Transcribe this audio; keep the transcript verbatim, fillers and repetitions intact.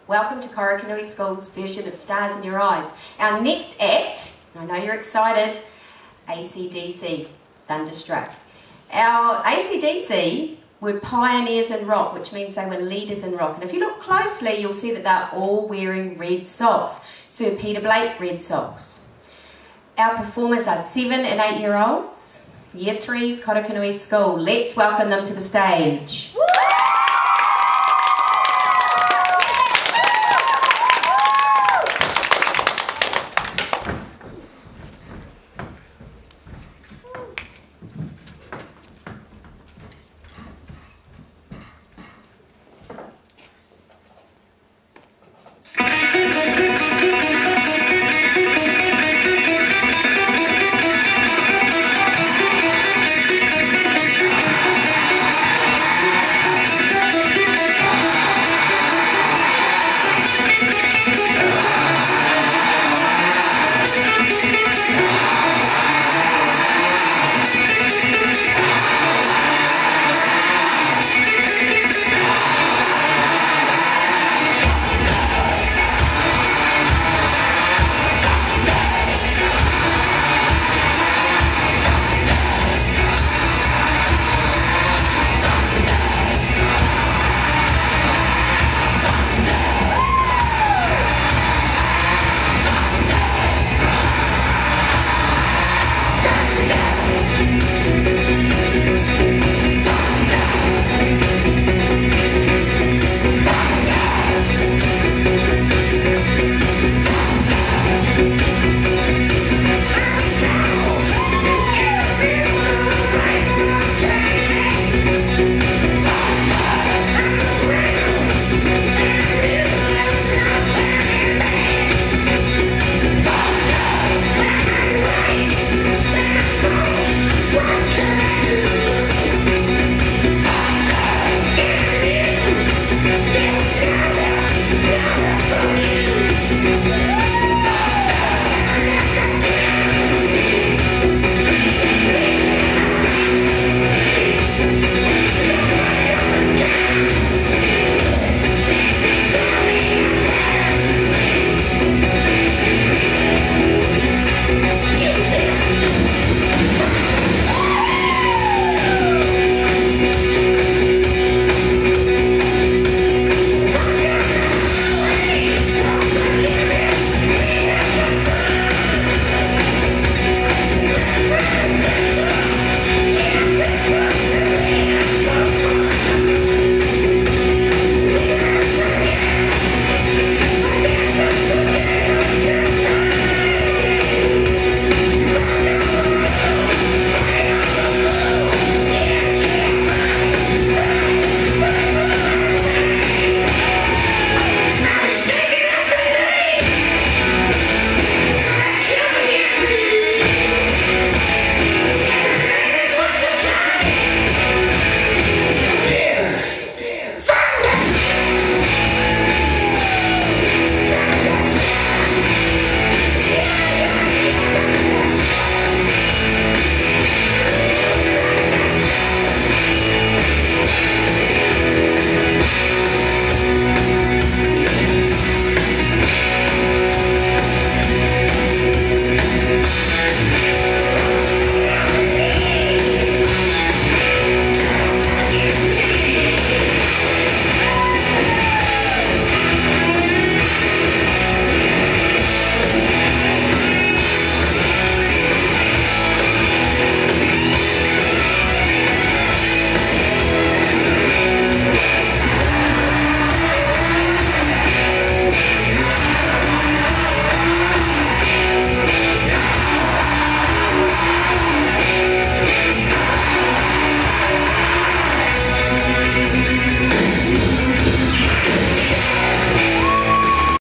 Welcome to Korakonui School's version of Stars in Your Eyes. Our next act, I know you're excited, A C D C, Thunderstruck. Our A C D C were pioneers in rock, which means they were leaders in rock. And if you look closely, you'll see that they're all wearing red socks. Sir Peter Blake, red socks. Our performers are seven and eight year olds, year threes, Korakonui School. Let's welcome them to the stage. Thank you.